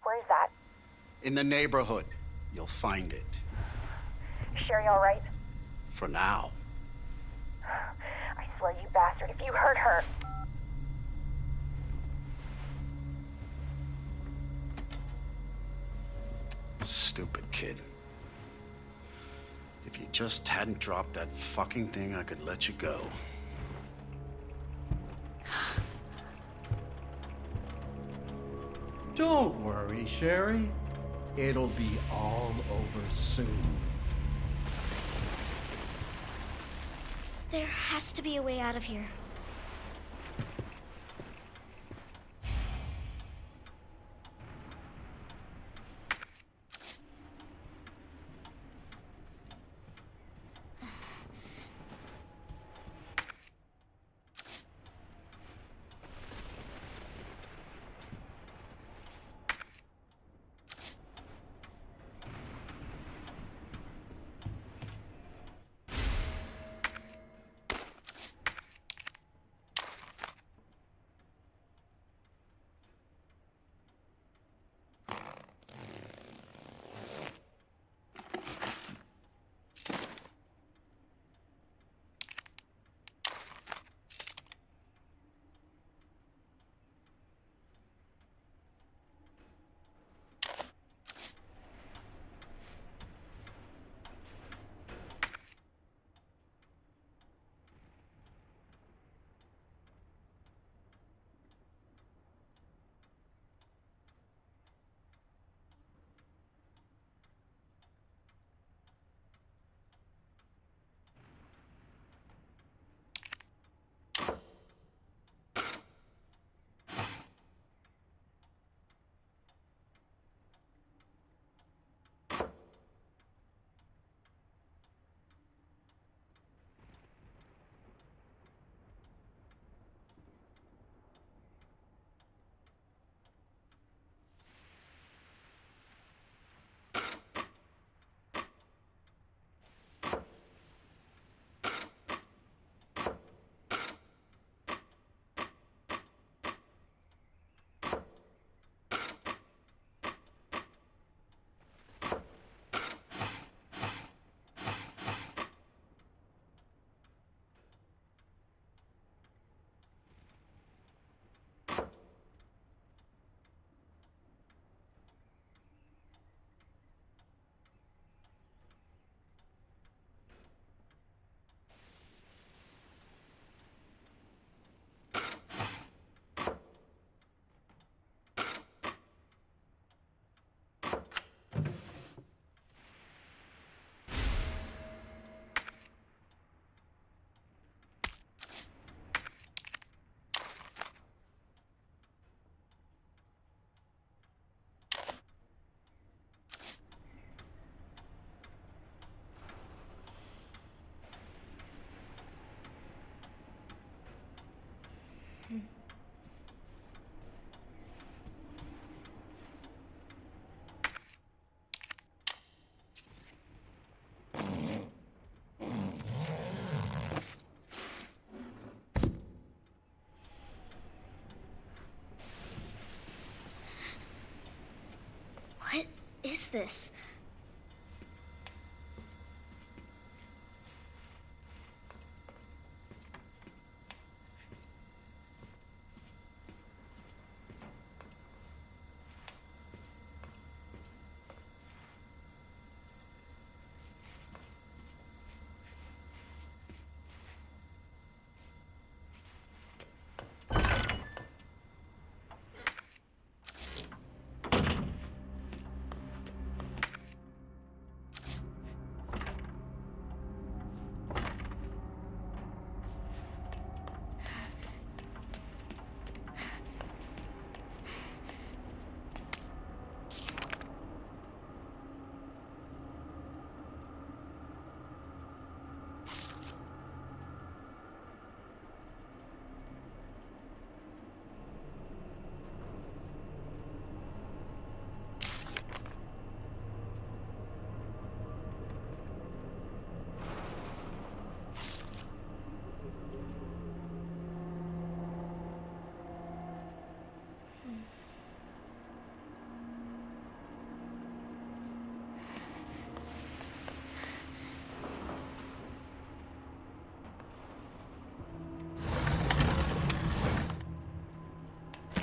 Where's that? In the neighborhood. You'll find it. Sherry all right? For now. I swear, you bastard, if you hurt her... Stupid kid. If you just hadn't dropped that fucking thing, I could let you go. Don't worry, Sherry. It'll be all over soon. There has to be a way out of here. What is this?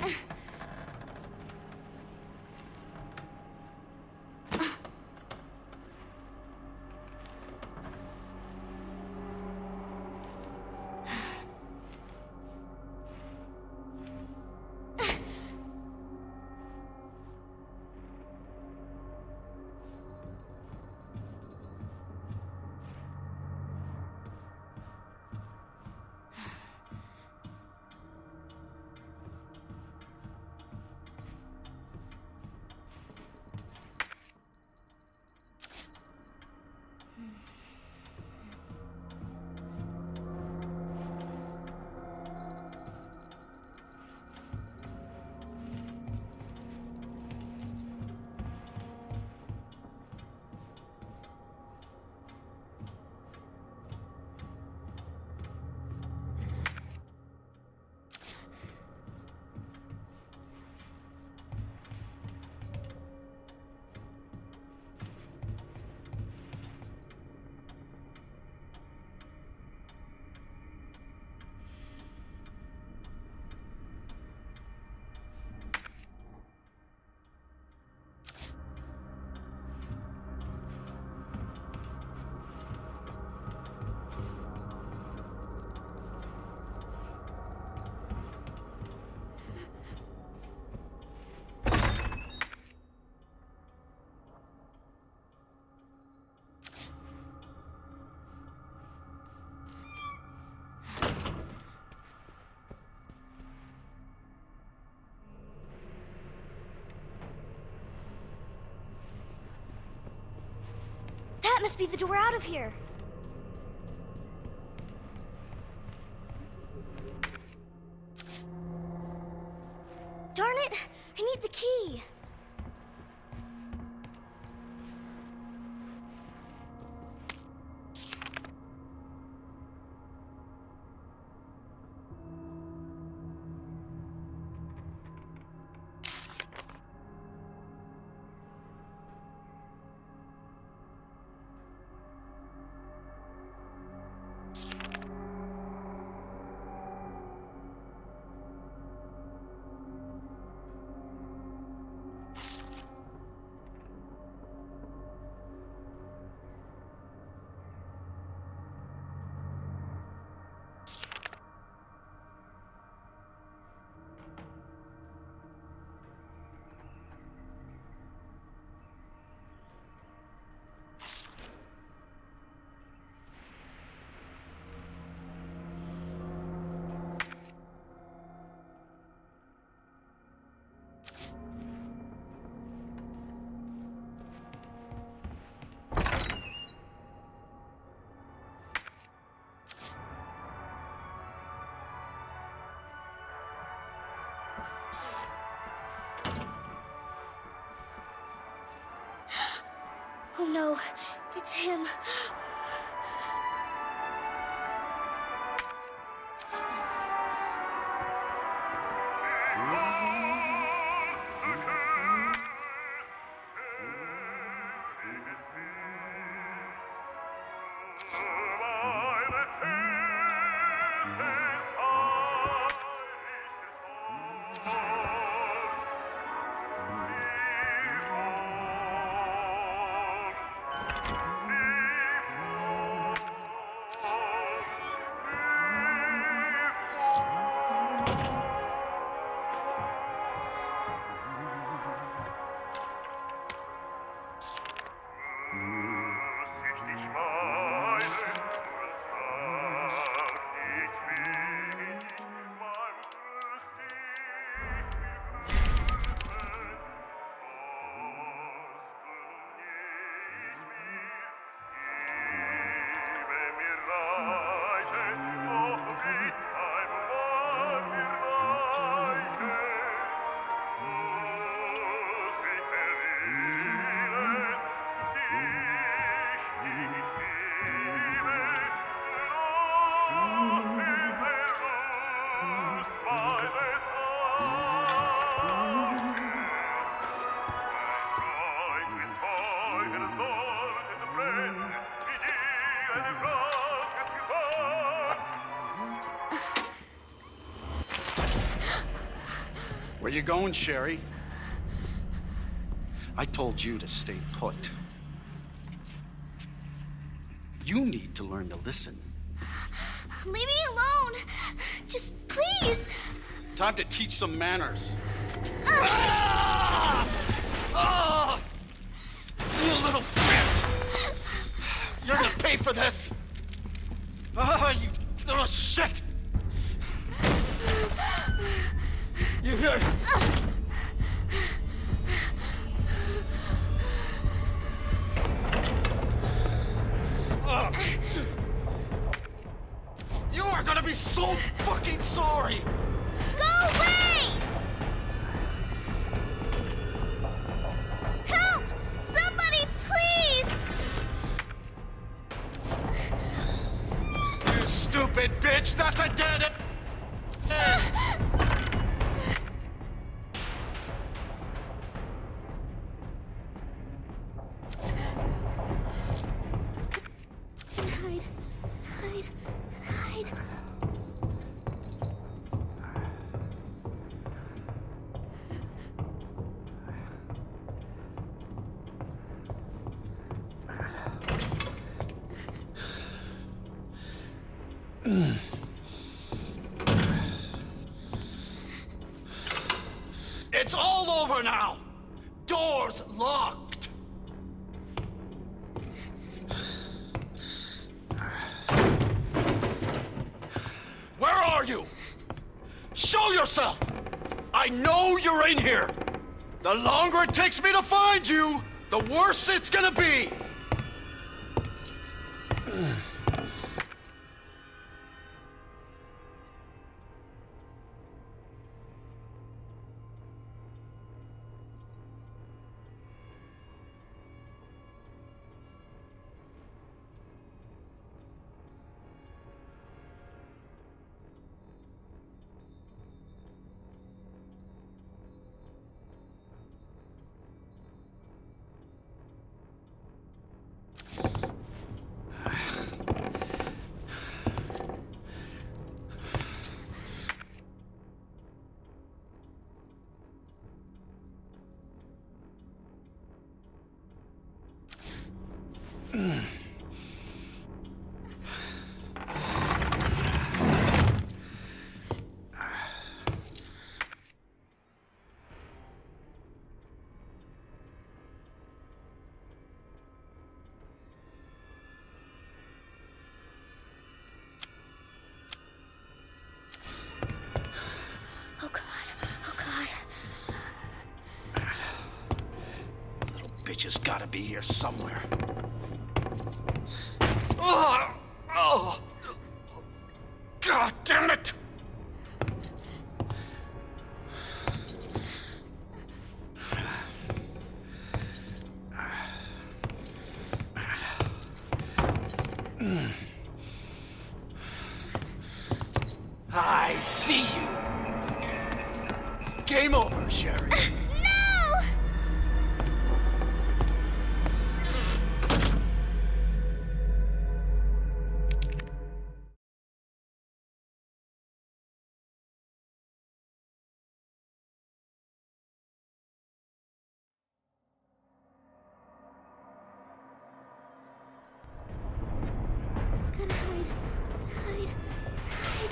That must be the door out of here. Darn it! I need the key. Oh no, it's him. Where you going, Sherry? I told you to stay put. You need to learn to listen. Leave me alone. Just please. Time to teach some manners. You little bitch! You're gonna pay for this! You little shit! You hear? You are gonna be so fucking sorry! Go away! Help! Somebody, please! You stupid bitch! That's a dead end! Hide. Hide. Hide. It's all over now! Doors locked! Where are you? Show yourself! I know you're in here! The longer it takes me to find you, the worse it's gonna be! Oh God. Oh God. Little bitch has gotta be here somewhere. God damn it! I see you. Game over, Sherry. No! Gotta hide. Hide. Hide.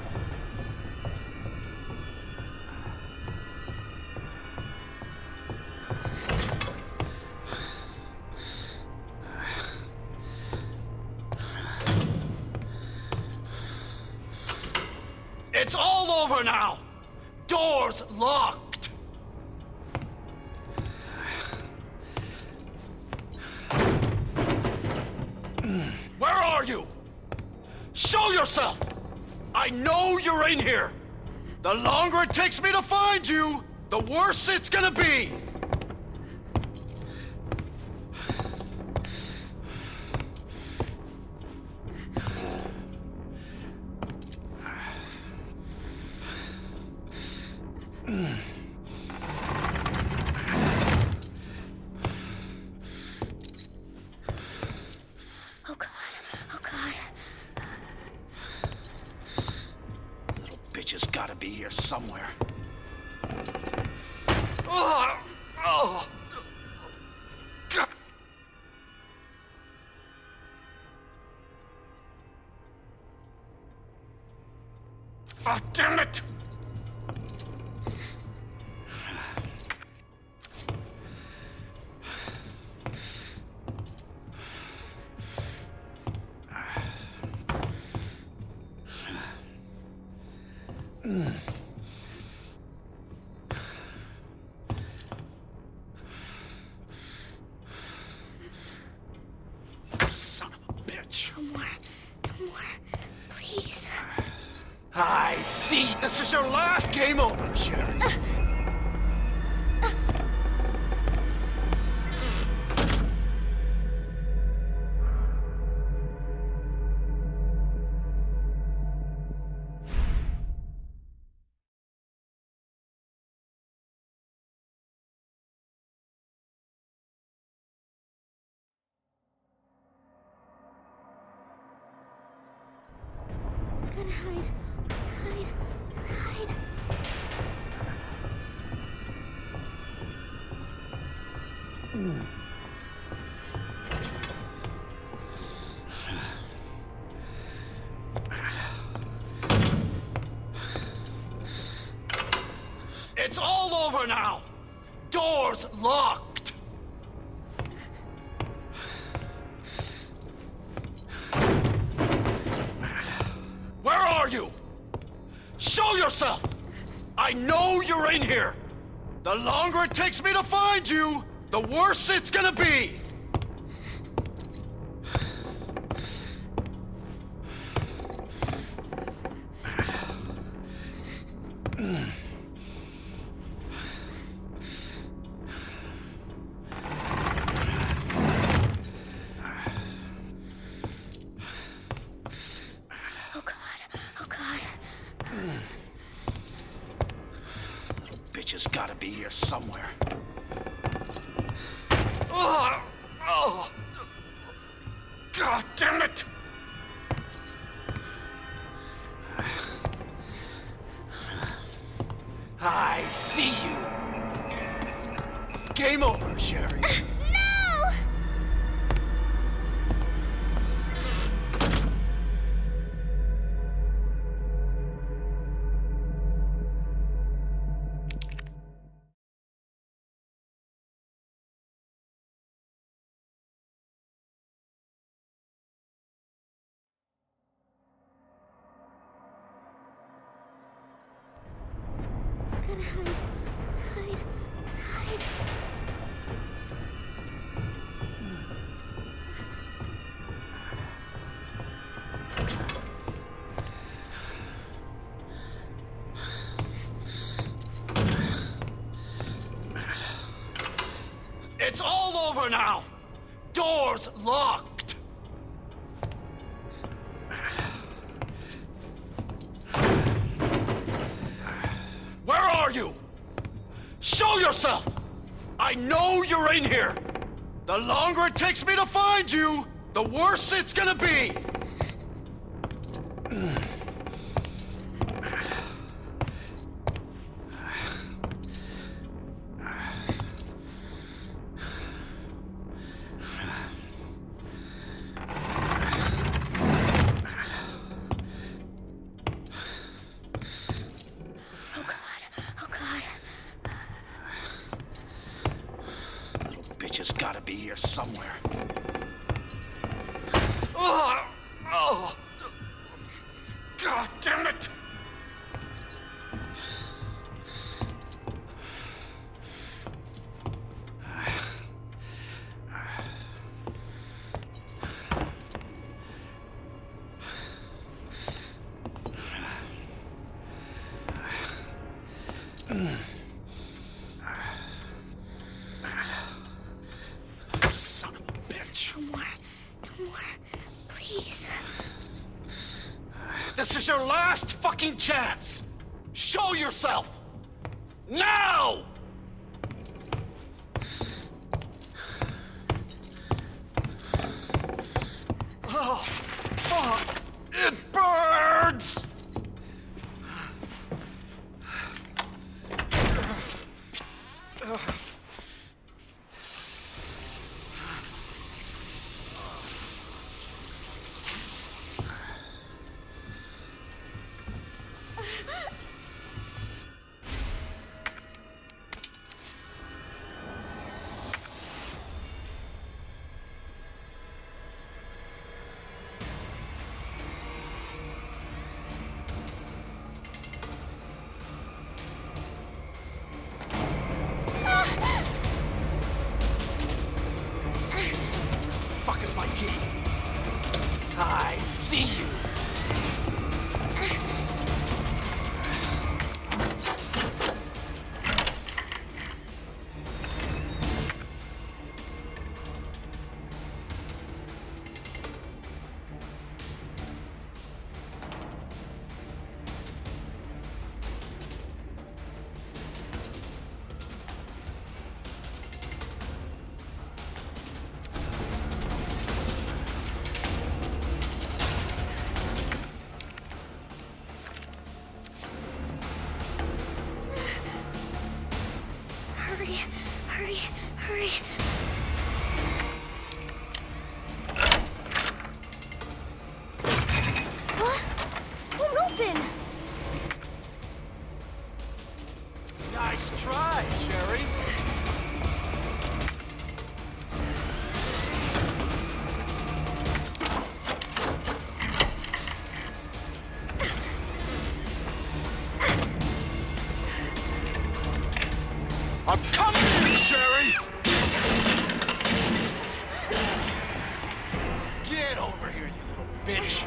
It's all over now! Doors locked! Where are you? Show yourself! I know you're in here! The longer it takes me to find you, the worse it's gonna be! Oh God. Oh God. Little bitch has gotta be here somewhere. Oh. God. Oh, damn it! Son of a bitch. No more. No more. Please. I see. This is your last game over, Sherry. I'm gonna hide. Hide. Hide. It's all over now. Doors locked. Where are you? Show yourself! I know you're in here. The longer it takes me to find you, the worse it's gonna be. Oh God. Oh God. Little bitch has gotta be here somewhere. Oh, oh. God damn it! I see you. Game over, Sherry. No! I'm gonna hide. Hide. Hide. It's all over now. Doors locked. Where are you? Show yourself! I know you're in here. The longer it takes me to find you, the worse it's gonna be. Oh God. Oh God. Little bitch has gotta be here somewhere. Oh, oh. God damn it! Son of a bitch. No more. No more. Please. This is your last fucking chance! Show yourself! Now! Oh, fuck! It burns! Hurry, hurry, hurry. What? Won't open. Nice try, Sherry. I'm coming in, Sherry! Get over here, you little bitch!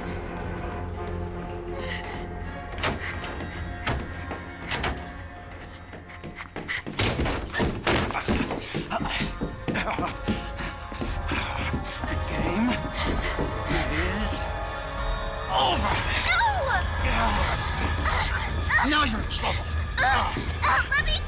The game is over! No! Now you're in trouble! Let me